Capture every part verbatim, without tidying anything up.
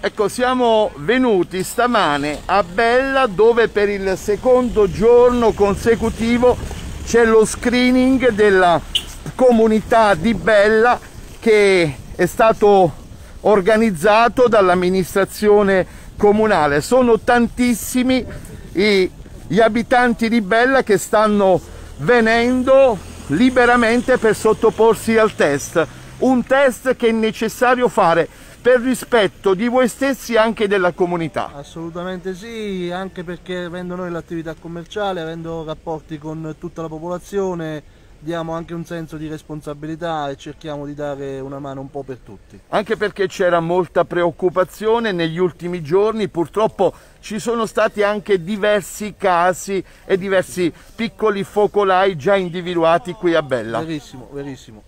Ecco, siamo venuti stamane a Bella, dove per il secondo giorno consecutivo c'è lo screening della comunità di Bella, che è stato organizzato dall'amministrazione comunale. Sono tantissimi i, gli abitanti di Bella che stanno venendo liberamente per sottoporsi al test, un test che è necessario fare per rispetto di voi stessi e anche della comunità. Assolutamente sì, anche perché avendo noi l'attività commerciale, avendo rapporti con tutta la popolazione, diamo anche un senso di responsabilità e cerchiamo di dare una mano un po' per tutti. Anche perché c'era molta preoccupazione negli ultimi giorni, purtroppo ci sono stati anche diversi casi e diversi piccoli focolai già individuati qui a Bella. Verissimo, verissimo.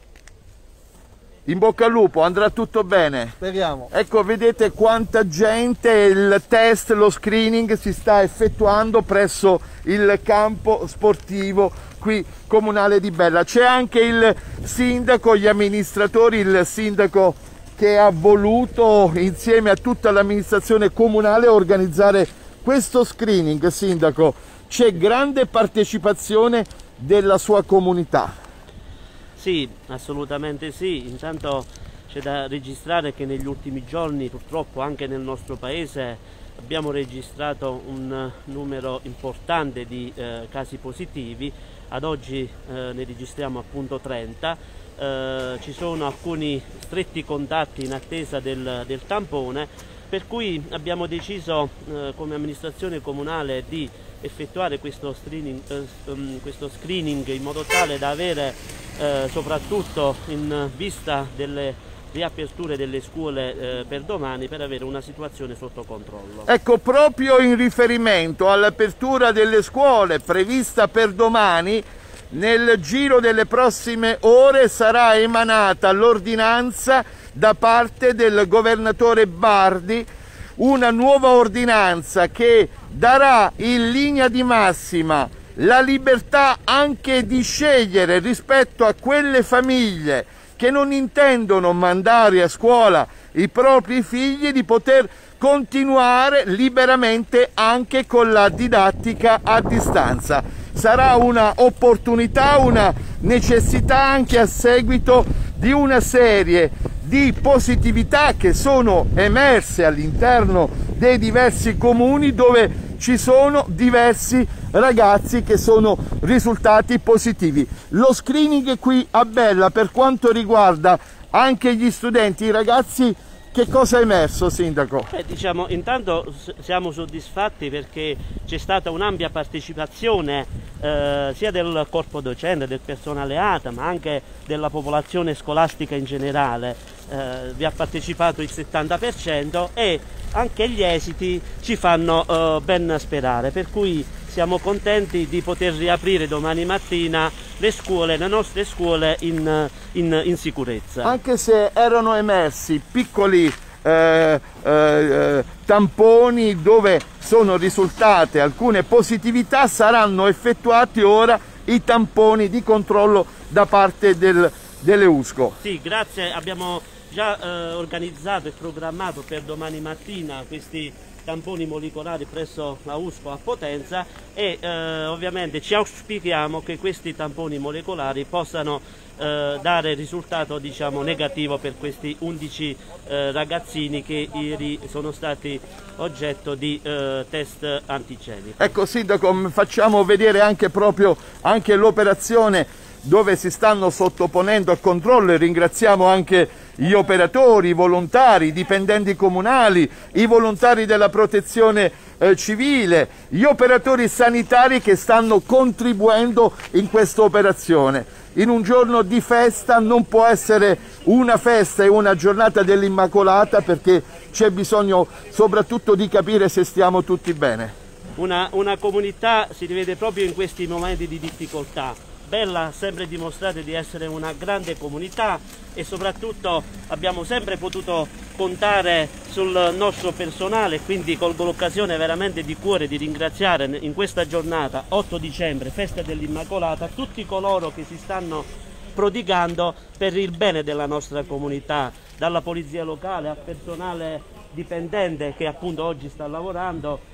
In bocca al lupo, andrà tutto bene. Speriamo. Ecco, vedete quanta gente, il test, lo screening si sta effettuando presso il campo sportivo qui comunale di Bella. C'è anche il sindaco, gli amministratori, il sindaco che ha voluto insieme a tutta l'amministrazione comunale organizzare questo screening. Sindaco, c'è grande partecipazione della sua comunità. Sì, assolutamente sì. Intanto c'è da registrare che negli ultimi giorni purtroppo anche nel nostro paese abbiamo registrato un numero importante di eh, casi positivi. Ad oggi eh, ne registriamo appunto trenta. Eh, ci sono alcuni stretti contatti in attesa del, del tampone, per cui abbiamo deciso eh, come amministrazione comunale di effettuare questo screening, eh, um, questo screening in modo tale da avere eh, soprattutto in vista delle riaperture delle scuole eh, per domani, per avere una situazione sotto controllo. Ecco, proprio in riferimento all'apertura delle scuole prevista per domani, nel giro delle prossime ore sarà emanata l'ordinanza da parte del governatore Bardi, una nuova ordinanza che darà in linea di massima la libertà anche di scegliere rispetto a quelle famiglie che non intendono mandare a scuola i propri figli, di poter continuare liberamente anche con la didattica a distanza. Sarà una opportunità, una necessità anche a seguito di una serie di positività che sono emerse all'interno dei diversi comuni, dove ci sono diversi ragazzi che sono risultati positivi. Lo screening qui a Bella, per quanto riguarda anche gli studenti, i ragazzi, che cosa è emerso, Sindaco? Eh, diciamo, intanto siamo soddisfatti perché c'è stata un'ampia partecipazione eh, sia del corpo docente, del personale A T A, ma anche della popolazione scolastica in generale. Eh, vi ha partecipato il settanta per cento e anche gli esiti ci fanno eh, ben sperare, per cui siamo contenti di poter riaprire domani mattina le scuole, le nostre scuole in, in, in sicurezza. Anche se erano emersi piccoli eh, eh, tamponi dove sono risultate alcune positività, saranno effettuati ora i tamponi di controllo da parte del, delle U S C O. Sì, grazie, abbiamo già eh, organizzato e programmato per domani mattina questi tamponi molecolari presso la U S C O a Potenza e eh, ovviamente ci auspichiamo che questi tamponi molecolari possano eh, dare risultato, diciamo, negativo per questi undici eh, ragazzini che ieri sono stati oggetto di eh, test antigenico. Ecco, Sindaco, facciamo vedere anche proprio anche l'operazione dove si stanno sottoponendo a controllo, e ringraziamo anche gli operatori, i volontari, i dipendenti comunali, i volontari della protezione eh, civile, gli operatori sanitari che stanno contribuendo in questa operazione. In un giorno di festa non può essere una festa e una giornata dell'Immacolata, perché c'è bisogno soprattutto di capire se stiamo tutti bene. Una, una comunità si rivede proprio in questi momenti di difficoltà. Bella ha sempre dimostrato di essere una grande comunità e soprattutto abbiamo sempre potuto contare sul nostro personale, quindi colgo l'occasione veramente di cuore di ringraziare in questa giornata otto dicembre, festa dell'Immacolata, tutti coloro che si stanno prodigando per il bene della nostra comunità, dalla polizia locale al personale dipendente che appunto oggi sta lavorando,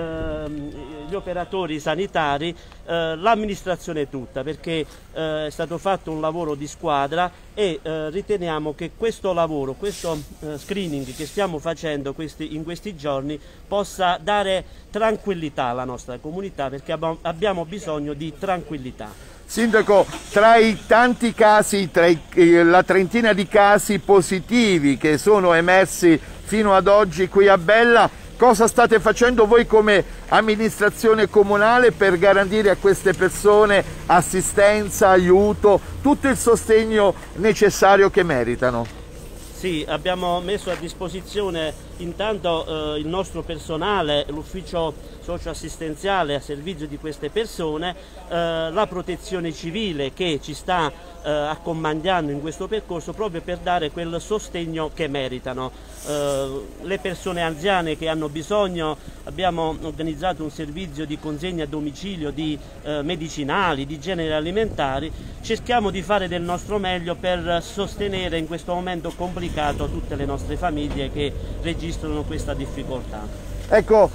gli operatori sanitari, eh, l'amministrazione tutta, perché eh, è stato fatto un lavoro di squadra e eh, riteniamo che questo lavoro, questo eh, screening che stiamo facendo questi, in questi giorni possa dare tranquillità alla nostra comunità, perché abbiamo, abbiamo bisogno di tranquillità. Sindaco, tra i tanti casi, tra i, la trentina di casi positivi che sono emersi fino ad oggi qui a Bella, cosa state facendo voi come amministrazione comunale per garantire a queste persone assistenza, aiuto, tutto il sostegno necessario che meritano? Sì, abbiamo messo a disposizione intanto eh, il nostro personale, l'ufficio socioassistenziale a servizio di queste persone, eh, la protezione civile che ci sta eh, accompagnando in questo percorso proprio per dare quel sostegno che meritano. Eh, le persone anziane che hanno bisogno, abbiamo organizzato un servizio di consegna a domicilio di eh, medicinali, di generi alimentari. Cerchiamo di fare del nostro meglio per sostenere in questo momento complicato tutte le nostre famiglie che registrano questa difficoltà. Ecco,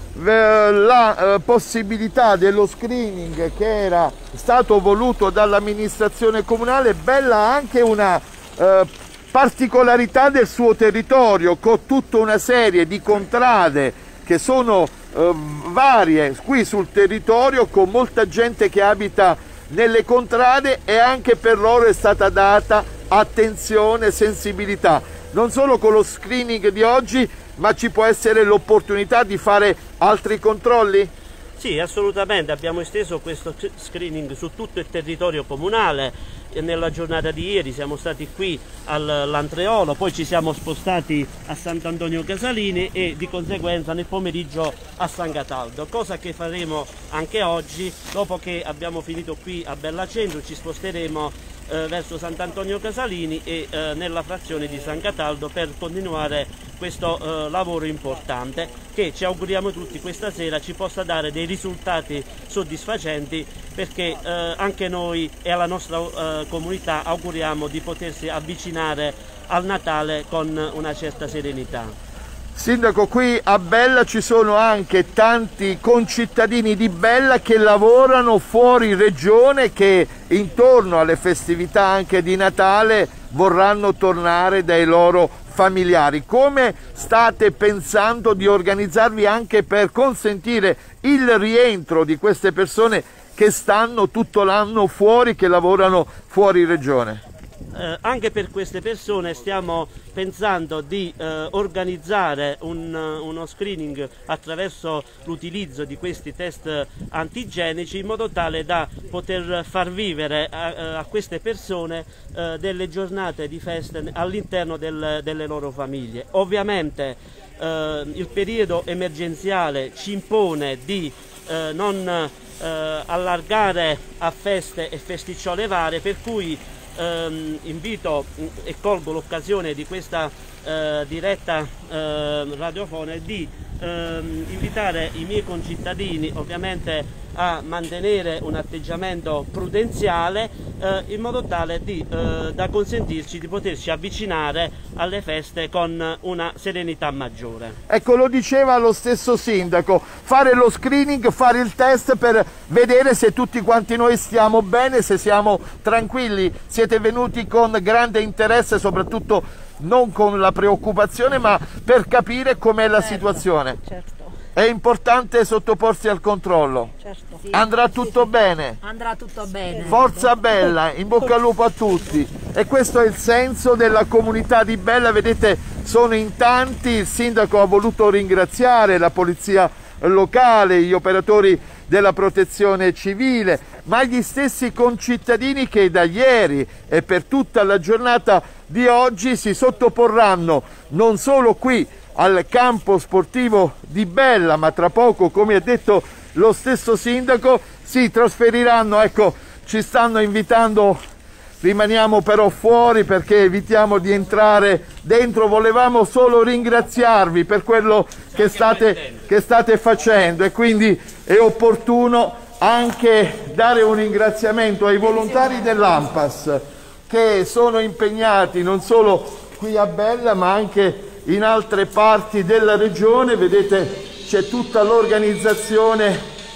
la possibilità dello screening che era stato voluto dall'amministrazione comunale, Bella ha anche una eh, particolarità del suo territorio, con tutta una serie di contrade che sono eh, varie qui sul territorio, con molta gente che abita nelle contrade, e anche per loro è stata data attenzione, sensibilità. Non solo con lo screening di oggi, ma ci può essere l'opportunità di fare altri controlli? Sì, assolutamente, abbiamo esteso questo screening su tutto il territorio comunale. Nella giornata di ieri siamo stati qui all'Antreolo, poi ci siamo spostati a Sant'Antonio Casalini e di conseguenza nel pomeriggio a San Cataldo, cosa che faremo anche oggi. Dopo che abbiamo finito qui a Bella Centro ci sposteremo eh, verso Sant'Antonio Casalini e eh, nella frazione di San Cataldo per continuare questo eh, lavoro importante che ci auguriamo tutti questa sera ci possa dare dei risultati soddisfacenti, perché eh, anche noi e alla nostra eh, comunità auguriamo di potersi avvicinare al Natale con una certa serenità. Sindaco, qui a Bella ci sono anche tanti concittadini di Bella che lavorano fuori regione, che intorno alle festività anche di Natale vorranno tornare dai loro familiari. Come state pensando di organizzarvi anche per consentire il rientro di queste persone che stanno tutto l'anno fuori, che lavorano fuori regione? Eh, anche per queste persone stiamo pensando di eh, organizzare un, uno screening attraverso l'utilizzo di questi test antigenici, in modo tale da poter far vivere a, a queste persone eh, delle giornate di festa all'interno del, delle loro famiglie. Ovviamente eh, il periodo emergenziale ci impone di eh, non eh, allargare a feste e festicciole varie, per cui Um, invito e colgo l'occasione di questa uh, diretta uh, radiofonica di uh, invitare i miei concittadini ovviamente a mantenere un atteggiamento prudenziale uh, in modo tale di, uh, da consentirci di poterci avvicinare alle feste con una serenità maggiore. Ecco, lo diceva lo stesso sindaco, fare lo screening, fare il test per vedere se tutti quanti noi stiamo bene, se siamo tranquilli. Siete venuti con grande interesse, soprattutto non con la preoccupazione, ma per capire com'è la certo, situazione. Certo. È importante sottoporsi al controllo. Certo. Sì. Andrà tutto sì, bene? Andrà tutto bene. Forza Bella, in bocca al lupo a tutti. E questo è il senso della comunità di Bella, vedete, sono in tanti. Il sindaco ha voluto ringraziare la polizia locale, gli operatori della protezione civile, ma gli stessi concittadini che da ieri e per tutta la giornata di oggi si sottoporranno non solo qui al campo sportivo di Bella, ma tra poco, come ha detto lo stesso sindaco, si trasferiranno. Ecco, ci stanno invitando, rimaniamo però fuori perché evitiamo di entrare dentro. Volevamo solo ringraziarvi per quello che state, che state facendo, e quindi è opportuno anche dare un ringraziamento ai volontari dell'ANPAS che sono impegnati non solo qui a Bella ma anche in altre parti della regione. Vedete, c'è tutta l'organizzazione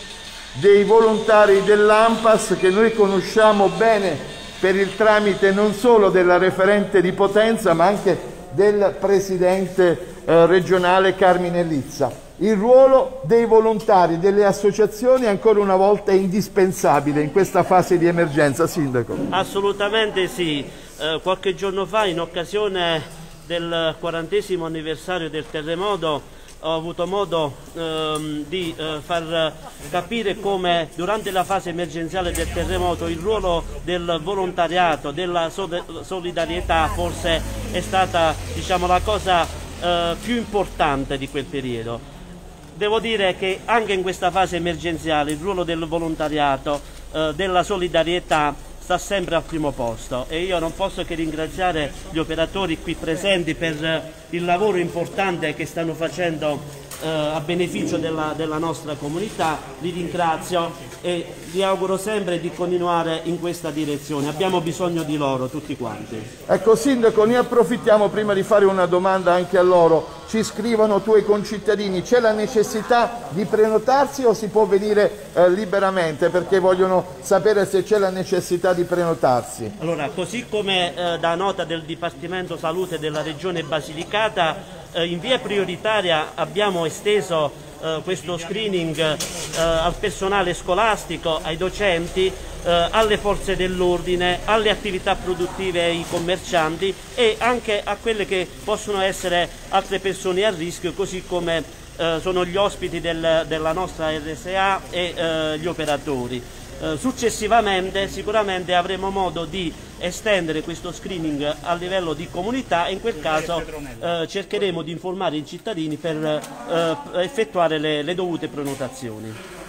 dei volontari dell'ANPAS che noi conosciamo bene per il tramite non solo della referente di Potenza ma anche del presidente eh, regionale Carmine Lizza. Il ruolo dei volontari, delle associazioni ancora una volta è indispensabile in questa fase di emergenza, Sindaco. Assolutamente sì. Eh, qualche giorno fa, in occasione del quarantesimo anniversario del terremoto, ho avuto modo ehm, di eh, far capire come durante la fase emergenziale del terremoto il ruolo del volontariato, della solidarietà forse è stata, diciamo, la cosa eh, più importante di quel periodo. Devo dire che anche in questa fase emergenziale il ruolo del volontariato, eh, della solidarietà sta sempre al primo posto e io non posso che ringraziare gli operatori qui presenti per il lavoro importante che stanno facendo eh, a beneficio della, della nostra comunità. Li ringrazio e vi auguro sempre di continuare in questa direzione. Abbiamo bisogno di loro tutti quanti. Ecco Sindaco, ne approfittiamo prima di fare una domanda anche a loro. Ci scrivono tuoi concittadini, c'è la necessità di prenotarsi o si può venire eh, liberamente, perché vogliono sapere se c'è la necessità di prenotarsi? Allora, così come eh, da nota del Dipartimento Salute della Regione Basilicata, eh, in via prioritaria abbiamo esteso eh, questo screening eh, al personale scolastico, ai docenti, eh, alle forze dell'ordine, alle attività produttive e ai commercianti e anche a quelle che possono essere altre persone a rischio, così come eh, sono gli ospiti del, della nostra R S A e eh, gli operatori. Eh, successivamente sicuramente avremo modo di estendere questo screening a livello di comunità e in quel caso eh, cercheremo di informare i cittadini per eh, effettuare le, le dovute prenotazioni.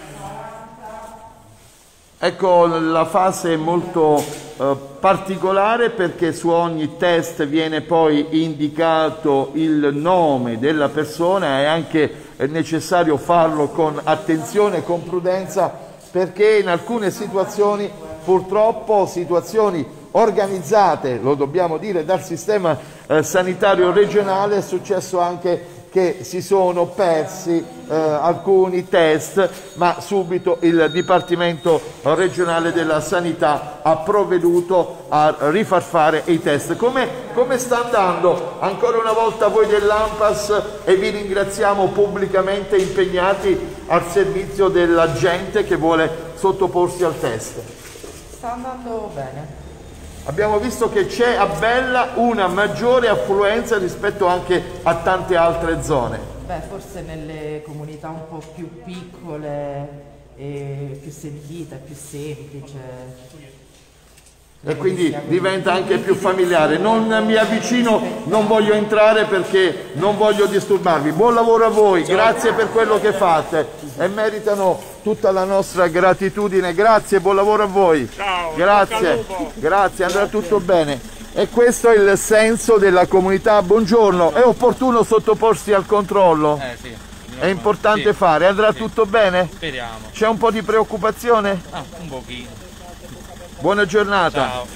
Ecco, la fase è molto eh, particolare perché su ogni test viene poi indicato il nome della persona, è anche necessario farlo con attenzione e con prudenza, perché in alcune situazioni, purtroppo situazioni organizzate, lo dobbiamo dire, dal sistema eh, sanitario regionale, è successo anche che si sono persi eh, alcuni test, ma subito il Dipartimento regionale della Sanità ha provveduto a rifar fare i test. Come, come sta andando? Ancora una volta voi dell'ANPAS, e vi ringraziamo pubblicamente, impegnati al servizio della gente che vuole sottoporsi al test. Sta andando bene. Abbiamo visto che c'è a Bella una maggiore affluenza rispetto anche a tante altre zone. Beh, forse nelle comunità un po' più piccole, e più sentite, più semplice. E quindi diventa anche più familiare. Non mi avvicino, non voglio entrare perché non voglio disturbarvi. Buon lavoro a voi, grazie per quello che fate e meritano tutta la nostra gratitudine. Grazie, buon lavoro a voi. Ciao, grazie, grazie, andrà tutto bene. E questo è il senso della comunità. Buongiorno, è opportuno sottoporsi al controllo? Eh sì. È importante sì. fare, andrà sì. tutto bene? Speriamo. C'è un po' di preoccupazione? Ah, un pochino. Buona giornata. Ciao.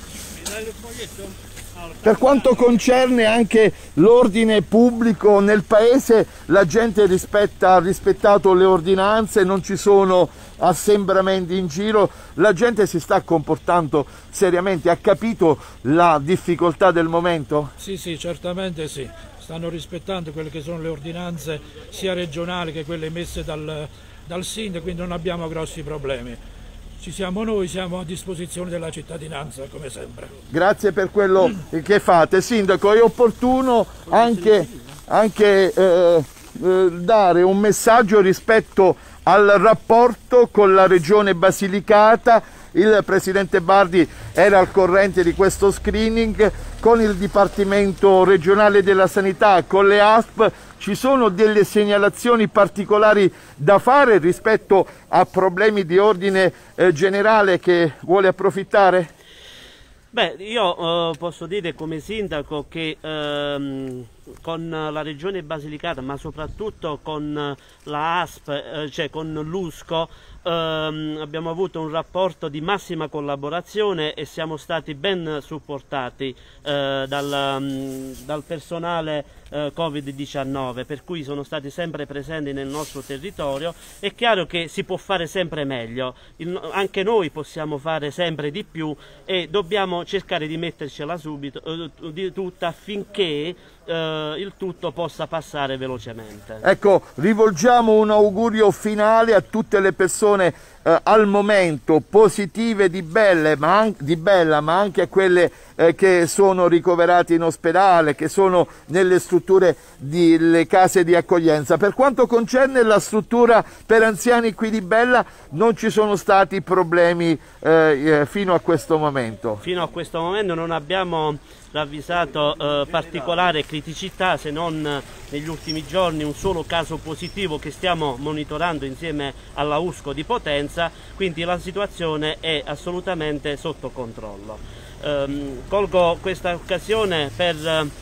Per quanto concerne anche l'ordine pubblico nel paese, la gente rispetta, ha rispettato le ordinanze, non ci sono assembramenti in giro, la gente si sta comportando seriamente, ha capito la difficoltà del momento? Sì, sì, certamente sì, stanno rispettando quelle che sono le ordinanze sia regionali che quelle emesse dal, dal sindaco, quindi non abbiamo grossi problemi. Ci siamo noi, siamo a disposizione della cittadinanza come sempre. Grazie per quello che fate. Sindaco, è opportuno anche, anche eh, eh, dare un messaggio rispetto al rapporto con la Regione Basilicata. Il Presidente Bardi era al corrente di questo screening, con il Dipartimento regionale della Sanità, con le A S P. Ci sono delle segnalazioni particolari da fare rispetto a problemi di ordine eh, generale che vuole approfittare? Beh, io eh, posso dire come sindaco che ehm, con la Regione Basilicata, ma soprattutto con la A S P, eh, cioè con l'U S C O, ehm, abbiamo avuto un rapporto di massima collaborazione e siamo stati ben supportati eh, dal, um, dal personale eh, Covid diciannove, per cui sono stati sempre presenti nel nostro territorio. È chiaro che si può fare sempre meglio, il, anche noi possiamo fare sempre di più e dobbiamo cercare di mettercela subito eh, di tutta affinché eh, il tutto possa passare velocemente. Ecco, rivolgiamo un augurio finale a tutte le persone eh, al momento positive di, belle, ma an- di Bella, ma anche a quelle eh, che sono ricoverate in ospedale, che sono nelle strutture delle case di accoglienza. Per quanto concerne la struttura per anziani qui di Bella, non ci sono stati problemi eh, fino a questo momento. Fino a questo momento non abbiamo ravvisato eh, particolare criticità, se non negli ultimi giorni un solo caso positivo che stiamo monitorando insieme alla U S C O di Potenza, quindi la situazione è assolutamente sotto controllo. Ehm, colgo questa occasione per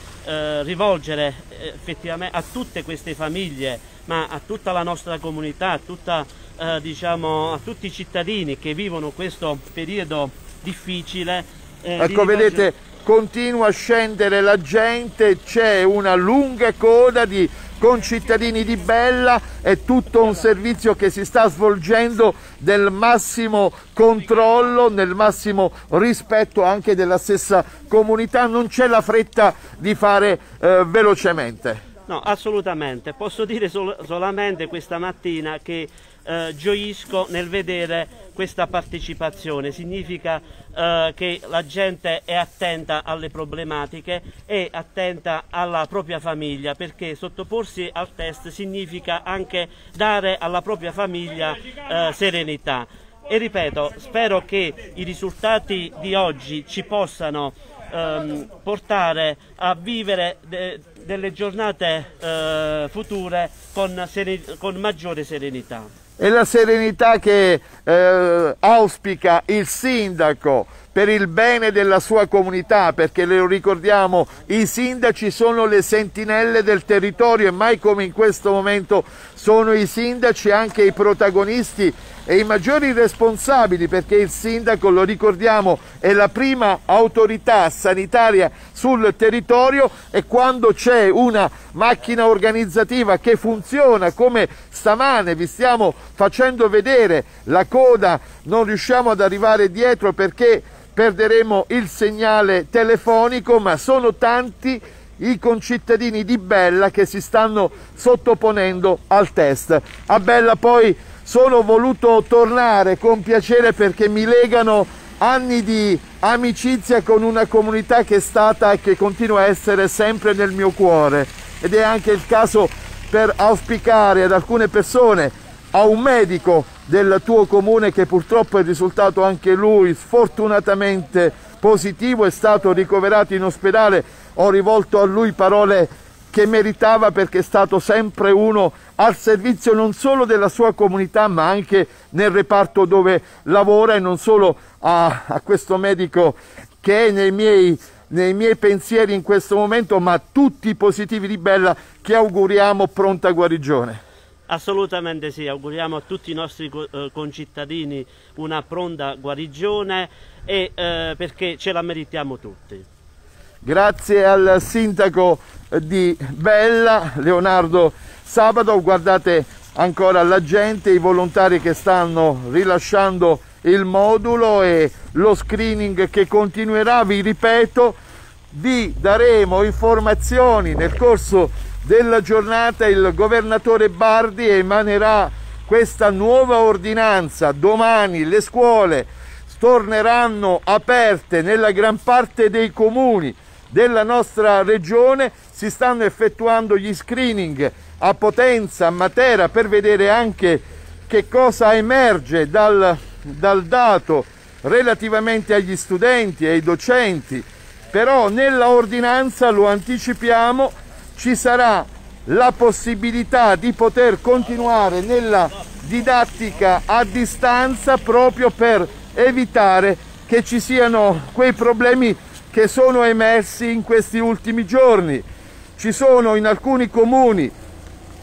eh, rivolgere effettivamente a tutte queste famiglie, ma a tutta la nostra comunità, a, tutta, eh, diciamo, a tutti i cittadini che vivono questo periodo difficile. Eh, ecco, vedete, continua a scendere la gente, c'è una lunga coda di concittadini di Bella, è tutto un servizio che si sta svolgendo nel massimo controllo, nel massimo rispetto anche della stessa comunità, non c'è la fretta di fare eh, velocemente. No, assolutamente, posso dire sol- solamente questa mattina che eh, gioisco nel vedere questa partecipazione, significa eh, che la gente è attenta alle problematiche, è attenta alla propria famiglia, perché sottoporsi al test significa anche dare alla propria famiglia eh, serenità. E ripeto, spero che i risultati di oggi ci possano ehm, portare a vivere de- delle giornate eh, future con, seren- con maggiore serenità. E la serenità che eh, auspica il sindaco per il bene della sua comunità, perché lo ricordiamo, i sindaci sono le sentinelle del territorio e mai come in questo momento sono i sindaci anche i protagonisti e i maggiori responsabili, perché il sindaco, lo ricordiamo, è la prima autorità sanitaria sul territorio e quando c'è una macchina organizzativa che funziona come stamane vi stiamo facendo vedere, la coda non riusciamo ad arrivare dietro perché perderemo il segnale telefonico, ma sono tanti i concittadini di Bella che si stanno sottoponendo al test. A Bella poi sono voluto tornare con piacere perché mi legano anni di amicizia con una comunità che è stata e che continua a essere sempre nel mio cuore, ed è anche il caso per auspicare ad alcune persone, a un medico del tuo comune che purtroppo è risultato anche lui sfortunatamente positivo, è stato ricoverato in ospedale, ho rivolto a lui parole che meritava perché è stato sempre uno al servizio non solo della sua comunità ma anche nel reparto dove lavora, e non solo a, a questo medico che è nei miei, nei miei pensieri in questo momento, ma a tutti i positivi di Bella che auguriamo pronta guarigione. Assolutamente sì, auguriamo a tutti i nostri concittadini una pronta guarigione e eh, perché ce la meritiamo tutti. Grazie al sindaco di Bella, Leonardo Sabato. Guardate ancora la gente, i volontari che stanno rilasciando il modulo e lo screening che continuerà. Vi ripeto, vi daremo informazioni nel corso della giornata. Il governatore Bardi emanerà questa nuova ordinanza. Domani le scuole torneranno aperte nella gran parte dei comuni della nostra regione, si stanno effettuando gli screening a Potenza, a Matera, per vedere anche che cosa emerge dal, dal dato relativamente agli studenti e ai docenti. Però nella ordinanza, lo anticipiamo, ci sarà la possibilità di poter continuare nella didattica a distanza proprio per evitare che ci siano quei problemi che sono emersi in questi ultimi giorni. Ci sono in alcuni comuni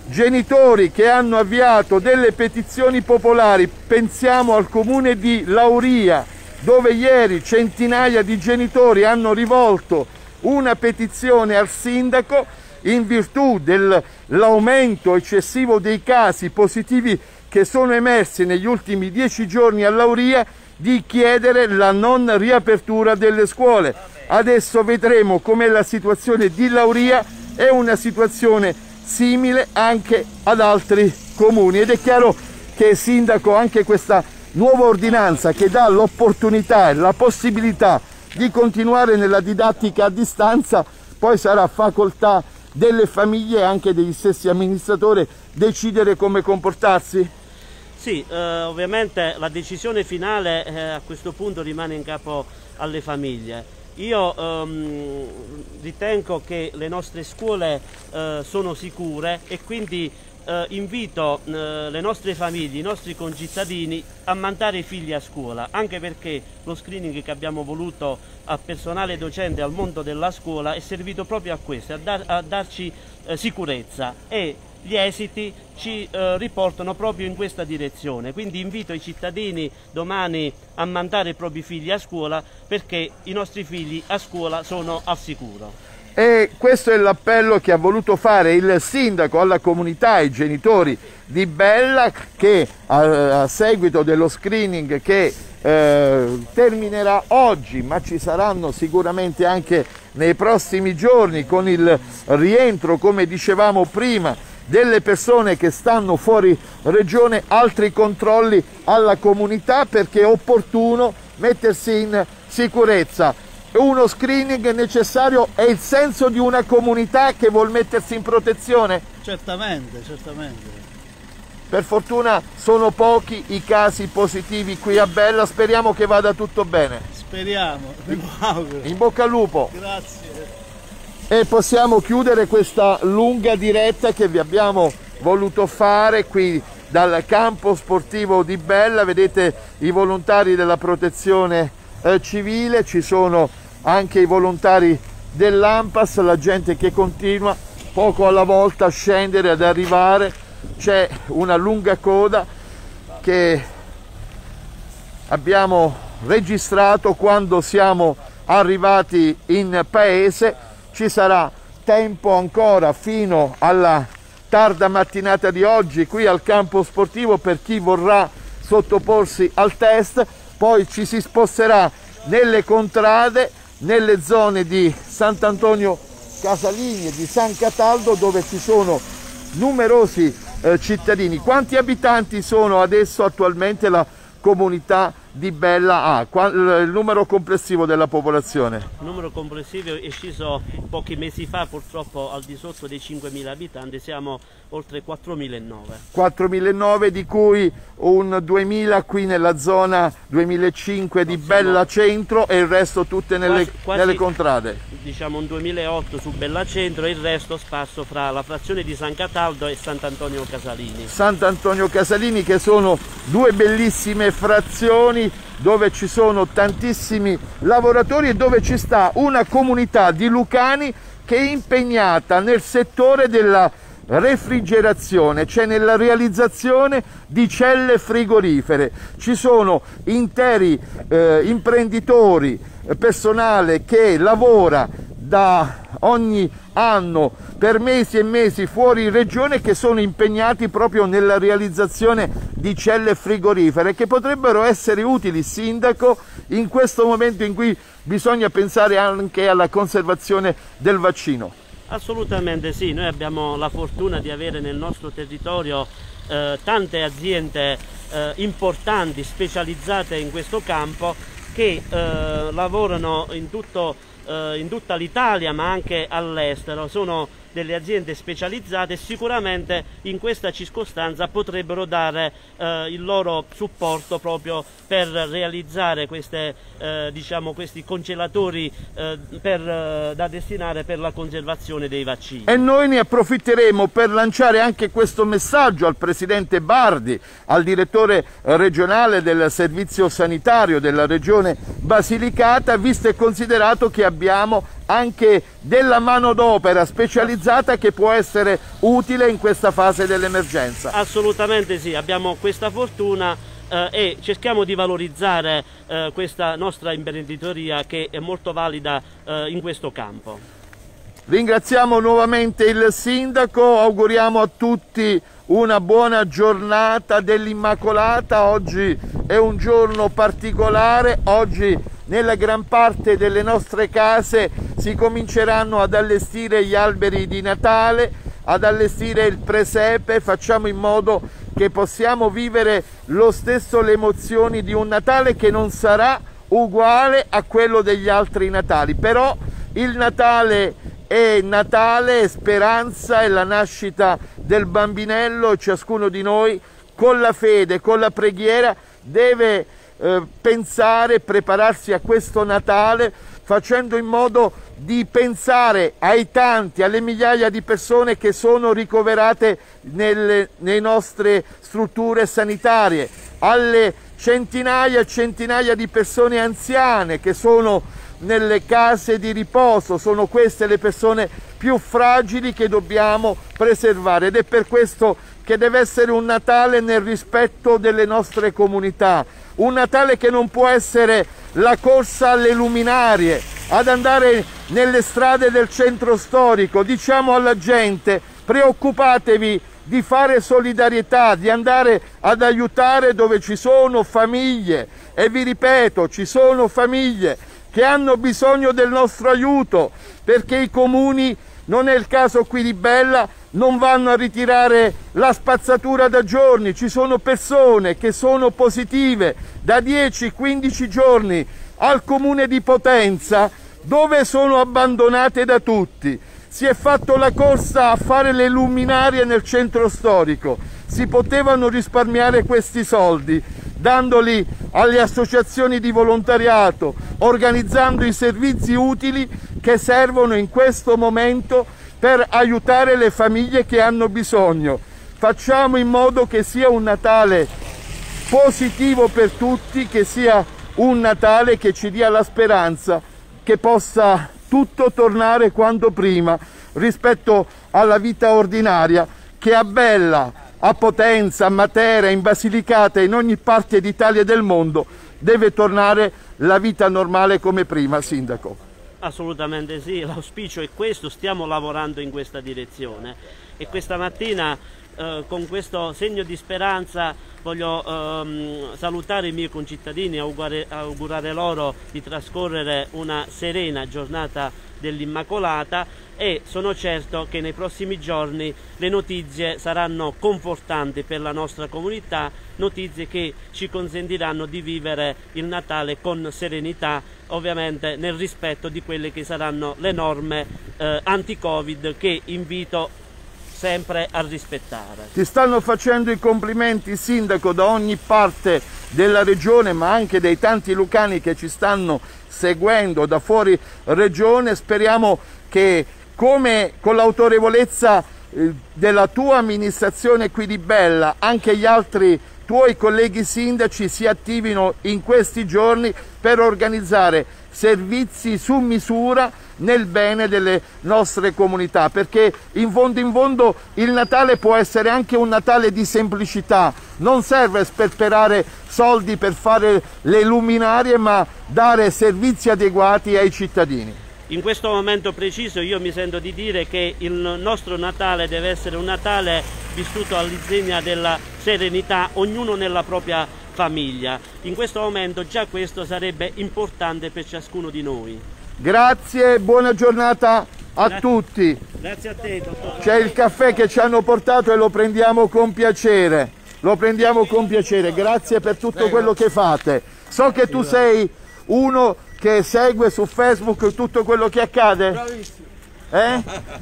genitori che hanno avviato delle petizioni popolari. Pensiamo al comune di Lauria, dove ieri centinaia di genitori hanno rivolto una petizione al sindaco in virtù dell'aumento eccessivo dei casi positivi che sono emersi negli ultimi dieci giorni a Lauria, di chiedere la non riapertura delle scuole. Adesso vedremo com'è la situazione di Lauria, è una situazione simile anche ad altri comuni, ed è chiaro che sindaco, anche questa nuova ordinanza che dà l'opportunità e la possibilità di continuare nella didattica a distanza, poi sarà facoltà delle famiglie e anche degli stessi amministratori decidere come comportarsi? Sì, eh, ovviamente la decisione finale eh, a questo punto rimane in capo alle famiglie. Io ehm, ritengo che le nostre scuole eh, sono sicure e quindi eh, invito eh, le nostre famiglie, i nostri concittadini a mandare i figli a scuola, anche perché lo screening che abbiamo voluto a personale docente, al mondo della scuola, è servito proprio a questo, a, dar, a darci eh, sicurezza, e gli esiti ci eh, riportano proprio in questa direzione. Quindi invito i cittadini domani a mandare i propri figli a scuola, perché i nostri figli a scuola sono al sicuro. E questo è l'appello che ha voluto fare il sindaco alla comunità, ai genitori di Bella, che a, a seguito dello screening che eh, terminerà oggi, ma ci saranno sicuramente anche nei prossimi giorni, con il rientro, come dicevamo prima, delle persone che stanno fuori regione, altri controlli alla comunità, perché è opportuno mettersi in sicurezza. Uno screening necessario è il senso di una comunità che vuol mettersi in protezione? Certamente, certamente. Per fortuna sono pochi i casi positivi qui a Bella, speriamo che vada tutto bene. Speriamo, in bocca al lupo. Grazie. E possiamo chiudere questa lunga diretta che vi abbiamo voluto fare qui dal campo sportivo di Bella. Vedete i volontari della protezione eh, civile, ci sono anche i volontari dell'ANPAS, la gente che continua poco alla volta a scendere, ad arrivare. C'è una lunga coda che abbiamo registrato quando siamo arrivati in paese. Ci sarà tempo ancora fino alla tarda mattinata di oggi qui al campo sportivo per chi vorrà sottoporsi al test, poi ci si sposterà nelle contrade, nelle zone di Sant'Antonio Casalini e di San Cataldo, dove ci sono numerosi eh, cittadini. Quanti abitanti sono adesso attualmente la comunità di Bella ha? Ah, il numero complessivo della popolazione? Il numero complessivo è sceso pochi mesi fa, purtroppo al di sotto dei cinquemila abitanti, siamo oltre quattromilanovecento. quattromilanovecento, di cui un duemila qui nella zona duemilacinque di Bella Centro e il resto tutte nelle, quasi, quasi, nelle contrade. Diciamo un duemilaotto su Bella Centro e il resto sparso fra la frazione di San Cataldo e Sant'Antonio Casalini. Sant'Antonio Casalini, che sono due bellissime frazioni dove ci sono tantissimi lavoratori e dove ci sta una comunità di lucani che è impegnata nel settore della refrigerazione, cioè nella realizzazione di celle frigorifere. Ci sono interi eh, imprenditori, eh, personale che lavora da ogni anno per mesi e mesi fuori regione, che sono impegnati proprio nella realizzazione di celle frigorifere che potrebbero essere utili, sindaco, in questo momento in cui bisogna pensare anche alla conservazione del vaccino. Assolutamente sì, noi abbiamo la fortuna di avere nel nostro territorio eh, tante aziende eh, importanti, specializzate in questo campo, che eh, lavorano in, tutto, eh, in tutta l'Italia ma anche all'estero. Sono delle aziende specializzate e sicuramente in questa circostanza potrebbero dare eh, il loro supporto proprio per realizzare queste, eh, diciamo, questi congelatori eh, per, eh, da destinare per la conservazione dei vaccini. E noi ne approfitteremo per lanciare anche questo messaggio al Presidente Bardi, al Direttore regionale del Servizio Sanitario della Regione Basilicata, visto e considerato che abbiamo anche della manodopera specializzata che può essere utile in questa fase dell'emergenza. Assolutamente sì, abbiamo questa fortuna eh, e cerchiamo di valorizzare eh, questa nostra imprenditoria che è molto valida eh, in questo campo. Ringraziamo nuovamente il sindaco, auguriamo a tutti una buona giornata dell'Immacolata. Oggi è un giorno particolare, oggi nella gran parte delle nostre case si cominceranno ad allestire gli alberi di Natale, ad allestire il presepe. Facciamo in modo che possiamo vivere lo stesso le emozioni di un Natale che non sarà uguale a quello degli altri Natali, però il Natale è Natale, è speranza, è la nascita del bambinello e ciascuno di noi con la fede, con la preghiera deve eh, pensare, prepararsi a questo Natale facendo in modo di pensare ai tanti, alle migliaia di persone che sono ricoverate nelle, nelle nostre strutture sanitarie, alle centinaia e centinaia di persone anziane che sono nelle case di riposo. Sono queste le persone più fragili che dobbiamo preservare ed è per questo che deve essere un Natale nel rispetto delle nostre comunità, un Natale che non può essere la corsa alle luminarie, ad andare nelle strade del centro storico. Diciamo alla gente: preoccupatevi di fare solidarietà, di andare ad aiutare dove ci sono famiglie, e vi ripeto, ci sono famiglie che hanno bisogno del nostro aiuto, perché i comuni, non è il caso qui di Bella, non vanno a ritirare la spazzatura da giorni. Ci sono persone che sono positive da dieci quindici giorni al comune di Potenza, dove sono abbandonate da tutti. Si è fatto la corsa a fare le luminarie nel centro storico, si potevano risparmiare questi soldi dandoli alle associazioni di volontariato, organizzando i servizi utili che servono in questo momento per aiutare le famiglie che hanno bisogno. Facciamo in modo che sia un Natale positivo per tutti, che sia un Natale che ci dia la speranza che possa tutto tornare quanto prima rispetto alla vita ordinaria, che a Bella, a Potenza, a Matera, in Basilicata e in ogni parte d'Italia e del mondo deve tornare la vita normale come prima, Sindaco. Assolutamente sì, l'auspicio è questo, stiamo lavorando in questa direzione e questa mattina eh, con questo segno di speranza voglio ehm, salutare i miei concittadini e augurare, augurare loro di trascorrere una serena giornata dell'Immacolata, e sono certo che nei prossimi giorni le notizie saranno confortanti per la nostra comunità, notizie che ci consentiranno di vivere il Natale con serenità, ovviamente nel rispetto di quelle che saranno le norme eh, anti-Covid, che invito sempre a rispettare. Ti stanno facendo i complimenti, Sindaco, da ogni parte della regione, ma anche dei tanti lucani che ci stanno seguendo da fuori regione. Speriamo che, come con l'autorevolezza eh, della tua amministrazione qui di Bella, anche gli altri tuoi colleghi sindaci si attivino in questi giorni per organizzare servizi su misura nel bene delle nostre comunità, perché in fondo in fondo il Natale può essere anche un Natale di semplicità. Non serve sperperare soldi per fare le luminarie, ma dare servizi adeguati ai cittadini. In questo momento preciso io mi sento di dire che il nostro Natale deve essere un Natale vissuto all'insegna della serenità, ognuno nella propria famiglia. In questo momento già questo sarebbe importante per ciascuno di noi. Grazie, buona giornata a Grazie. tutti. Grazie a te, dottor. C'è il caffè che ci hanno portato e lo prendiamo con piacere. Lo prendiamo con piacere. Grazie per tutto quello che fate. So che tu sei uno che segue su Facebook tutto quello che accade. Bravissimo. Eh?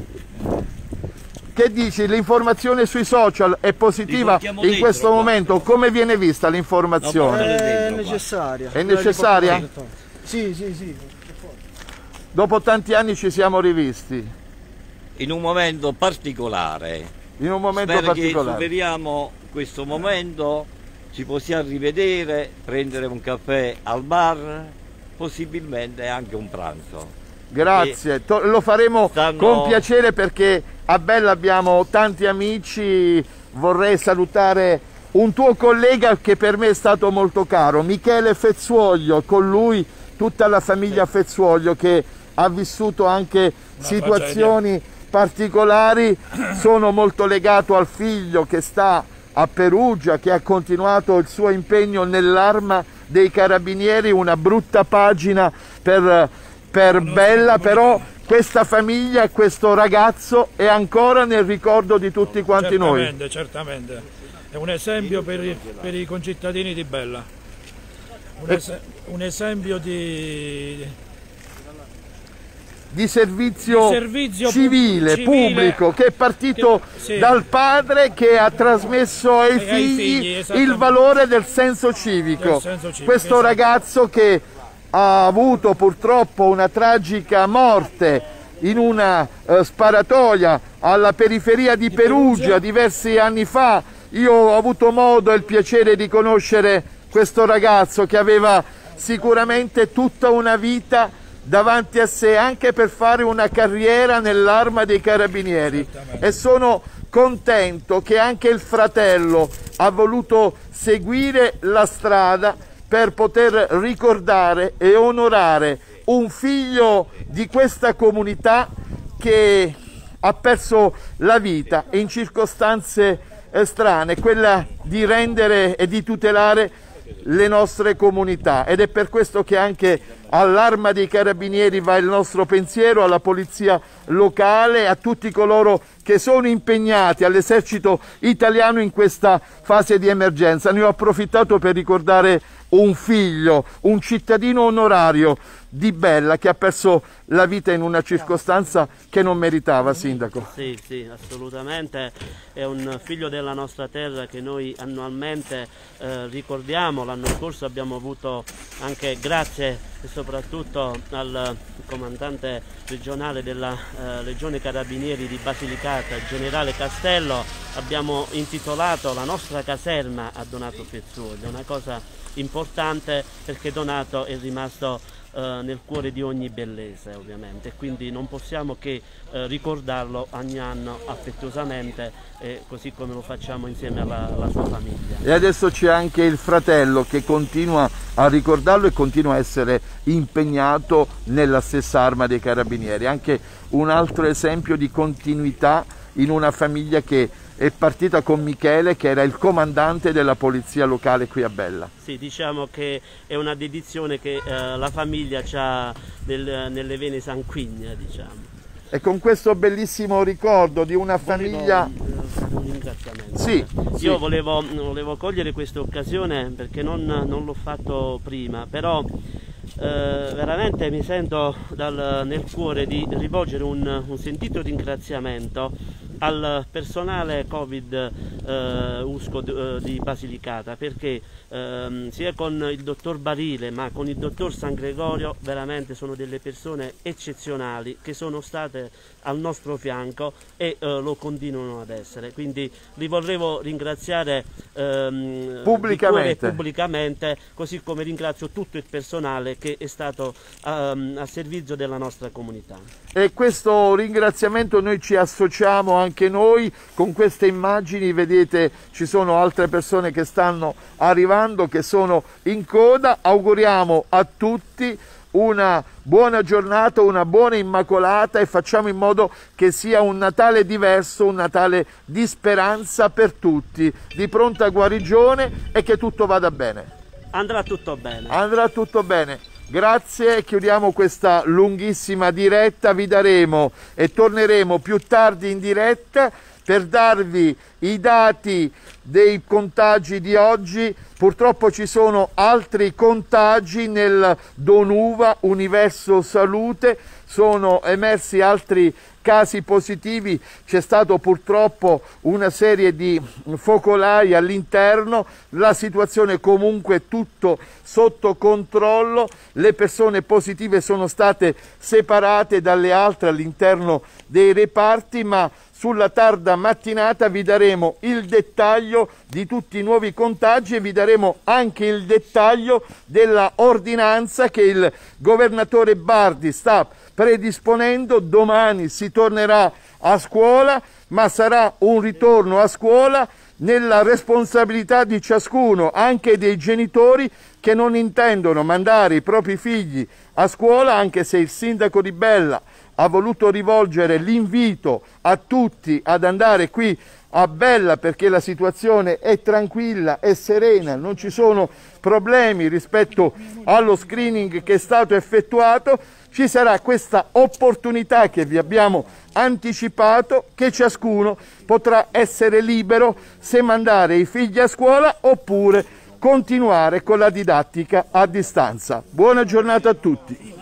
Che dici? L'informazione sui social è positiva in questo momento? Come viene vista l'informazione? È necessaria. È necessaria? Sì, sì, sì. Dopo tanti anni ci siamo rivisti. In un momento particolare. In un momento Spero particolare. che superiamo questo momento, ci possiamo rivedere, prendere un caffè al bar, possibilmente anche un pranzo. Grazie, lo faremo stanno... con piacere, perché a Bella abbiamo tanti amici. Vorrei salutare un tuo collega che per me è stato molto caro, Michele Fezzuoglio, con lui tutta la famiglia Fezzuoglio che ha vissuto anche Una situazioni tragedia. particolari. Sono molto legato al figlio che sta a Perugia, che ha continuato il suo impegno nell'Arma dei Carabinieri. Una brutta pagina per, per Bella, però questa famiglia e questo ragazzo è ancora nel ricordo di tutti quanti certamente, noi. Certamente, è un esempio per i, per i concittadini di Bella, un, es un esempio di... di servizio, di servizio civile, civile, pubblico, che è partito che, sì. dal padre, che ha trasmesso ai e figli, ai figli il valore del senso civico. Del senso civico, Questo esatto. ragazzo che ha avuto purtroppo una tragica morte in una uh, sparatoria alla periferia di, di Perugia, Perugia diversi anni fa. Io ho avuto modo e il piacere di conoscere questo ragazzo che aveva sicuramente tutta una vita davanti a sé, anche per fare una carriera nell'Arma dei Carabinieri, e sono contento che anche il fratello ha voluto seguire la strada per poter ricordare e onorare un figlio di questa comunità che ha perso la vita in circostanze strane, quella di rendere e di tutelare le nostre comunità. Ed è per questo che anche all'Arma dei Carabinieri va il nostro pensiero, alla polizia locale, a tutti coloro che sono impegnati, all'esercito italiano in questa fase di emergenza. Ne ho approfittato per ricordare un figlio, un cittadino onorario di Bella che ha perso la vita in una circostanza che non meritava, Sindaco. Sì, sì, assolutamente. È un figlio della nostra terra che noi annualmente eh, ricordiamo. L'anno scorso abbiamo avuto anche, grazie e soprattutto al comandante regionale della eh, Legione Carabinieri di Basilicata, il generale Castello, abbiamo intitolato la nostra caserma a Donato Fezzuoglio. Una cosa importante, perché Donato è rimasto eh, nel cuore di ogni bellese, ovviamente, quindi non possiamo che eh, ricordarlo ogni anno affettuosamente, eh, così come lo facciamo insieme alla, alla sua famiglia. E adesso c'è anche il fratello che continua a ricordarlo e continua a essere impegnato nella stessa Arma dei Carabinieri, anche un altro esempio di continuità in una famiglia che è partita con Michele, che era il comandante della polizia locale qui a Bella. Sì, diciamo che è una dedizione che eh, la famiglia ha nel, nelle vene sanguigne, diciamo. E con questo bellissimo ricordo di una famiglia... Volevo, un ringraziamento. Sì, Io sì. Volevo, volevo cogliere questa occasione perché non, non l'ho fatto prima, però eh, veramente mi sento dal, nel cuore di rivolgere un, un sentito ringraziamento al personale Covid eh, U S C O eh, di Basilicata, perché ehm, sia con il dottor Barile ma con il dottor San Gregorio veramente sono delle persone eccezionali che sono state al nostro fianco e eh, lo continuano ad essere, quindi li volevo ringraziare ehm, pubblicamente. pubblicamente, così come ringrazio tutto il personale che è stato ehm, a servizio della nostra comunità. E questo ringraziamento noi ci associamo anche noi con queste immagini. Vedete, ci sono altre persone che stanno arrivando, che sono in coda. Auguriamo a tutti una buona giornata, una buona Immacolata, e facciamo in modo che sia un Natale diverso, un Natale di speranza per tutti, di pronta guarigione, e che tutto vada bene. Andrà tutto bene. Andrà tutto bene. Grazie, chiudiamo questa lunghissima diretta. Vi daremo e torneremo più tardi in diretta per darvi i dati dei contagi di oggi. Purtroppo ci sono altri contagi nel Donuva Universo Salute, sono emersi altri casi positivi, c'è stato purtroppo una serie di focolai all'interno, la situazione comunque è tutto sotto controllo, le persone positive sono state separate dalle altre all'interno dei reparti, ma sulla tarda mattinata vi daremo il dettaglio di tutti i nuovi contagi e vi daremo anche il dettaglio della ordinanza che il governatore Bardi sta predisponendo. Domani si tornerà a scuola, ma sarà un ritorno a scuola nella responsabilità di ciascuno, anche dei genitori che non intendono mandare i propri figli a scuola, anche se il sindaco di Bella ha voluto rivolgere l'invito a tutti ad andare qui a Bella perché la situazione è tranquilla, è serena, non ci sono problemi rispetto allo screening che è stato effettuato. Ci sarà questa opportunità che vi abbiamo anticipato, che ciascuno potrà essere libero se mandare i figli a scuola oppure continuare con la didattica a distanza. Buona giornata a tutti.